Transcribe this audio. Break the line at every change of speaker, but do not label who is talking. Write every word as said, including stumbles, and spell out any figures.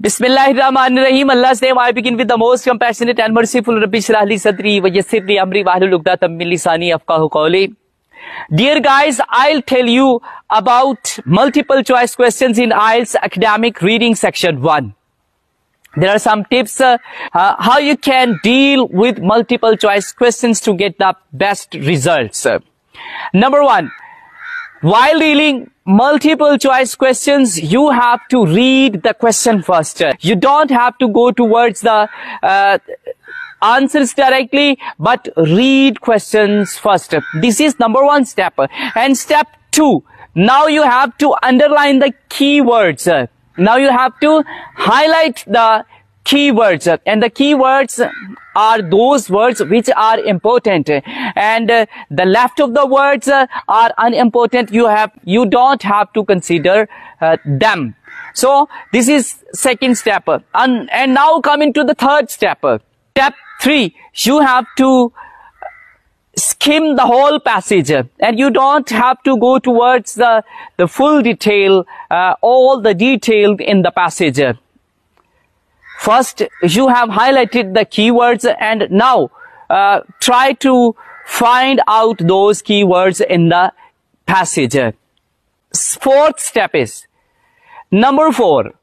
Bismillahirrahmanirrahim. Allah's name I begin with the most compassionate and merciful. Rabbi shrah li sadri wa yassir li amri wahlul uqdatam min lisani yafqahu qawli. Dear guys, I'll tell you about multiple choice questions in I E L T S academic reading section one. There are some tips uh, uh, how you can deal with multiple choice questions to get the best results. Number one, while dealing multiple choice questions, you have to read the question first. You don't have to go towards the uh, answers directly, but read questions first. This is number one step. And step two, now you have to underline the keywords. Now you have to highlight the keywords, and the keywords are those words which are important, and uh, the left of the words uh, are unimportant. You have you don't have to consider uh, them. So this is second step, and, and now coming to the third step. Step three, you have to skim the whole passage, and you don't have to go towards the the full detail, uh, all the detail in the passage. First, you have highlighted the keywords, and now uh, try to find out those keywords in the passage. Fourth step is number four.